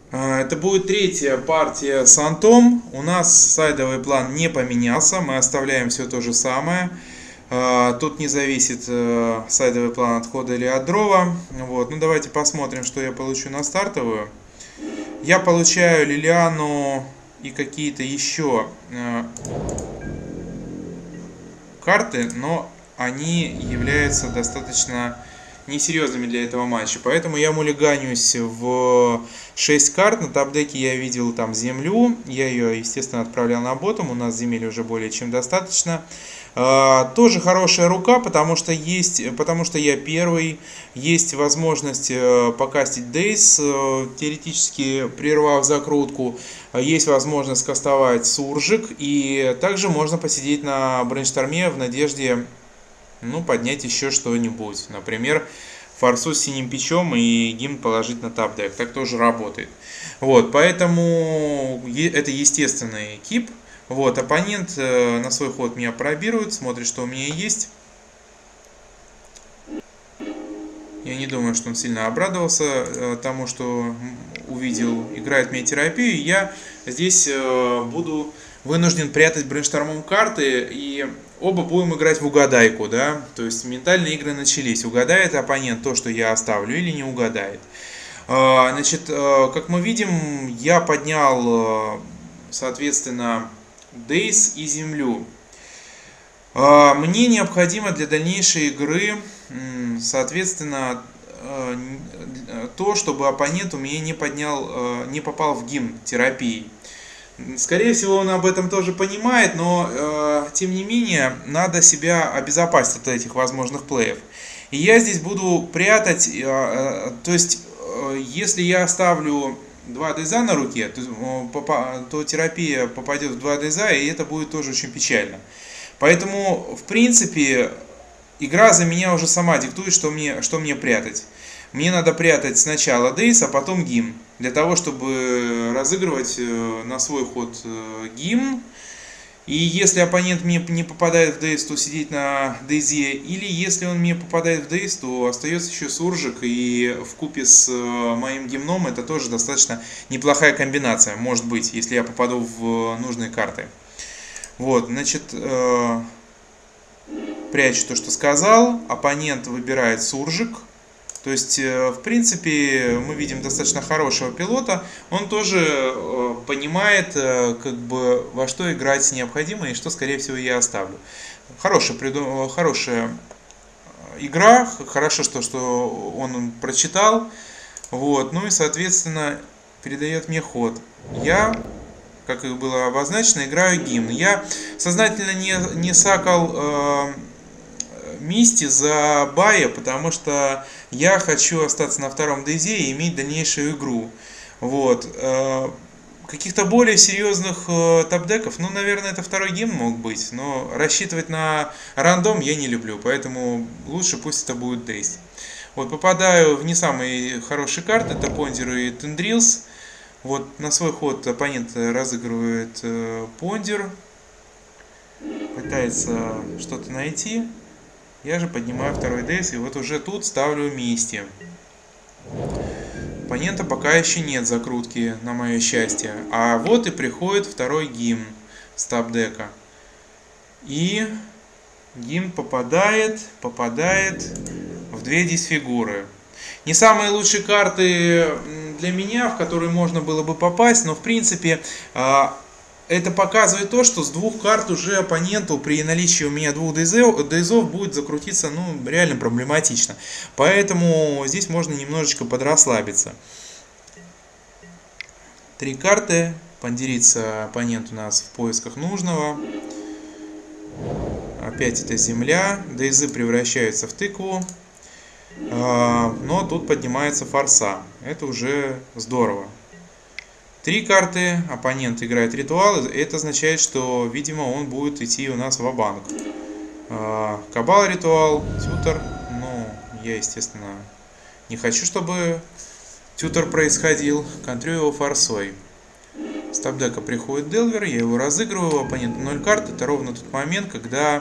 Это будет третья партия с антом. У нас сайдовый план не поменялся, мы оставляем все то же самое. Тут не зависит сайдовый план от хода или от дрова. Вот. Ну давайте посмотрим, что я получу на стартовую. Я получаю Лилиану и какие-то еще карты, но они являются достаточно несерьезными для этого матча. Поэтому я мулиганюсь в 6 карт. На топ-деке я видел там землю. Я ее, естественно, отправлял на ботом. У нас земель уже более чем достаточно. Тоже хорошая рука, потому что я первый. Есть возможность покастить Дейс, теоретически прервав закрутку. Есть возможность кастовать Суржик. И также можно посидеть на брейншторме в надежде поднять еще что-нибудь. Например, форсу с синим печом и гимн положить на топ-дек. Так тоже работает. Вот, поэтому это естественный кип. Вот, оппонент на свой ход меня пробирует, смотрит, что у меня есть. Я не думаю, что он сильно обрадовался тому, что увидел. Играет мне терапию. Я здесь буду вынужден прятать брейнштормом карты, и оба будем играть в угадайку, да, то есть ментальные игры начались. Угадает оппонент то, что я оставлю, или не угадает. Значит, как мы видим, я поднял, соответственно, Дейс и землю. Мне необходимо для дальнейшей игры, соответственно, то, чтобы оппонент у меня не попал в гимн терапии. Скорее всего, он об этом тоже понимает, но тем не менее надо себя обезопасить от этих возможных плеев. И я здесь буду прятать, то есть если я оставлю 2 дейза на руке, то терапия попадет в 2 дейза, и это будет тоже очень печально. Поэтому, в принципе, игра за меня уже сама диктует, что мне прятать. Мне надо прятать сначала дейс, а потом гимн, для того, чтобы разыгрывать на свой ход гимн. И если оппонент мне не попадает в дейс, то сидеть на дейзе, или если он мне попадает в дейс, то остается еще суржик, и вкупе с моим гимном это тоже достаточно неплохая комбинация, может быть, если я попаду в нужные карты. Вот, значит, прячу то, что сказал, оппонент выбирает суржик. То есть, в принципе, мы видим достаточно хорошего пилота. Он тоже понимает, как бы, во что играть необходимо и что, скорее всего, я оставлю. Хорошая игра, хорошо, что он прочитал. Вот, ну и, соответственно, передает мне ход. Я, как и было обозначено, играю гимн. Я сознательно не сакал Мисти за бая, потому что я хочу остаться на втором дейзе и иметь дальнейшую игру. Вот. Каких-то более серьезных топ-деков, наверное, это второй гимн мог быть, но рассчитывать на рандом я не люблю, поэтому лучше пусть это будет дейз. Вот, попадаю в не самые хорошие карты, это Пондер и Тендрилс. Вот, на свой ход оппонент разыгрывает Пондер, пытается что-то найти. Я же поднимаю второй дейс, и вот уже тут ставлю Мисти. Оппонента пока еще нет закрутки, на мое счастье. А вот и приходит второй гимн с топ-дека. И гимн попадает в 2 дисфигуры. Не самые лучшие карты для меня, в которые можно было бы попасть, но в принципе это показывает то, что с 2 карт уже оппоненту при наличии у меня 2 дейзов будет закрутиться реально проблематично. Поэтому здесь можно немножечко подрасслабиться. 3 карты. Пандерится оппонент у нас в поисках нужного. Опять это земля. Дейзы превращаются в тыкву. Но тут поднимается форса. Это уже здорово. 3 карты, оппонент играет ритуал, это означает, что, видимо, он будет идти у нас ва-банк. Кабал ритуал, тютор, я, естественно, не хочу, чтобы тютор происходил, контрю его форсой. С топ-дека приходит Делвер, я его разыгрываю, оппонент 0 карт, это ровно тот момент, когда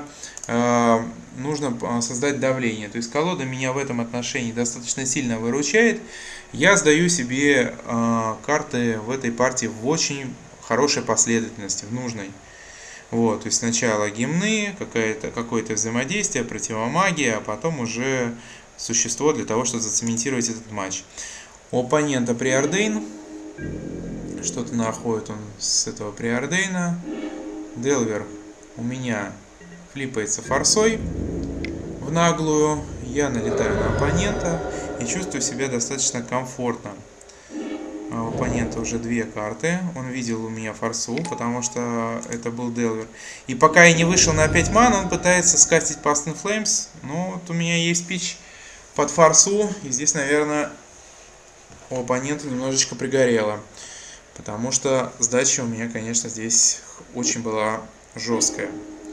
нужно создать давление. То есть колода меня в этом отношении достаточно сильно выручает. Я сдаю себе карты в этой партии в очень хорошей последовательности, в нужной. Вот, то есть сначала гимны, какое-то взаимодействие, противомагия, а потом уже существо для того, чтобы зацементировать этот матч. У оппонента Преордейн. Что-то находит он с этого Преордейна. Делвер у меня флипается форсой в наглую. Я налетаю на оппонента и чувствую себя достаточно комфортно. У оппонента уже 2 карты. Он видел у меня форсу, потому что это был Делвер. И пока я не вышел на 5 ман, он пытается скастить Past in Flames. Но вот у меня есть пич под форсу. И здесь, наверное, у оппонента немножечко пригорело. Потому что сдача у меня, конечно, здесь очень была жесткая.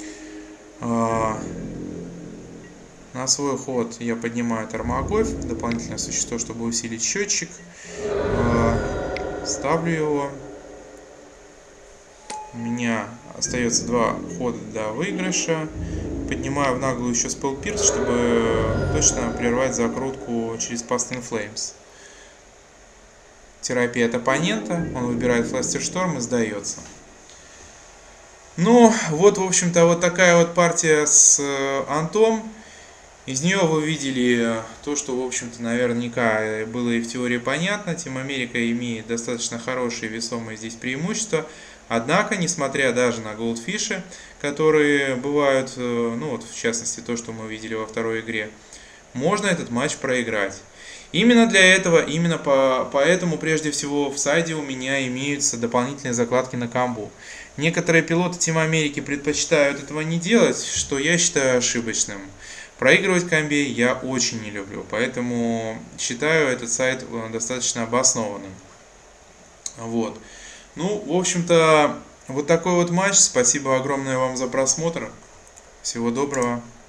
На свой ход я поднимаю Тармагойв, дополнительное существо, чтобы усилить счетчик. Ставлю его. У меня остается 2 хода до выигрыша. Поднимаю в наглую еще Spell Pierce, чтобы точно прервать закрутку через Past in Flames. Терапия от оппонента. Он выбирает Фластершторм и сдается. Ну, вот, в общем-то, вот такая вот партия с Антом. Из нее вы видели то, что, в общем-то, наверняка было и в теории понятно. Team America имеет достаточно хорошие весомые здесь преимущества. Однако, несмотря даже на голдфиши, которые бывают, ну вот в частности то, что мы видели во второй игре, можно этот матч проиграть. Именно для этого, именно поэтому прежде всего в сайде у меня имеются дополнительные закладки на камбу. Некоторые пилоты Team Америки предпочитают этого не делать, что я считаю ошибочным. Проигрывать камбе я очень не люблю, поэтому считаю этот сайт достаточно обоснованным. Вот. Ну, в общем-то, вот такой вот матч. Спасибо огромное вам за просмотр. Всего доброго.